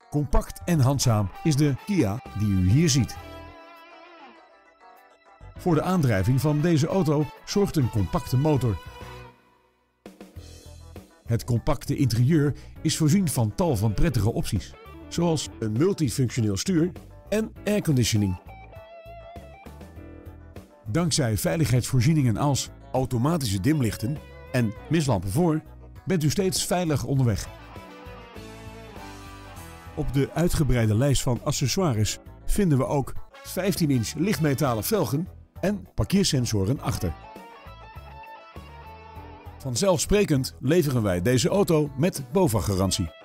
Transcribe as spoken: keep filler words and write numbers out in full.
Compact en handzaam is de Kia die u hier ziet. Voor de aandrijving van deze auto zorgt een compacte motor. Het compacte interieur is voorzien van tal van prettige opties, zoals een multifunctioneel stuur en airconditioning. Dankzij veiligheidsvoorzieningen als automatische dimlichten en mislampen voor, bent u steeds veilig onderweg. Op de uitgebreide lijst van accessoires vinden we ook vijftien inch lichtmetalen velgen en parkeersensoren achter. Vanzelfsprekend leveren wij deze auto met BOVAG-garantie.